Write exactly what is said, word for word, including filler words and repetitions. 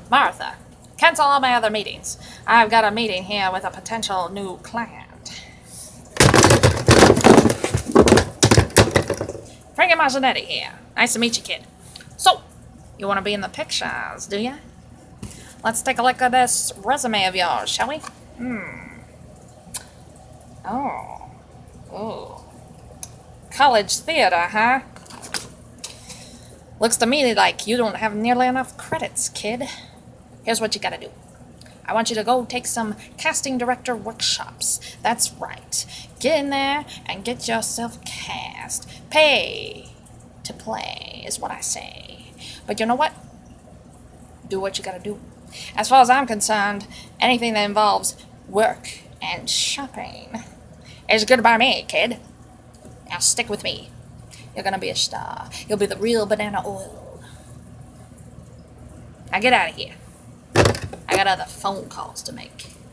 Martha, cancel all my other meetings. I've got a meeting here with a potential new client. Frankie Marzanetti here. Nice to meet you, kid. So, you want to be in the pictures, do you? Let's take a look at this resume of yours, shall we? Hmm. Oh. Ooh. College theater, huh? Looks to me like you don't have nearly enough credits, kid. Here's what you gotta do. I want you to go take some casting director workshops. That's right. Get in there and get yourself cast. Pay to play is what I say. But you know what? Do what you gotta do. As far as I'm concerned, anything that involves work and shopping is good by me, kid. Now stick with me. You're gonna be a star. You'll be the real banana oil. Now get out of here. I got other phone calls to make.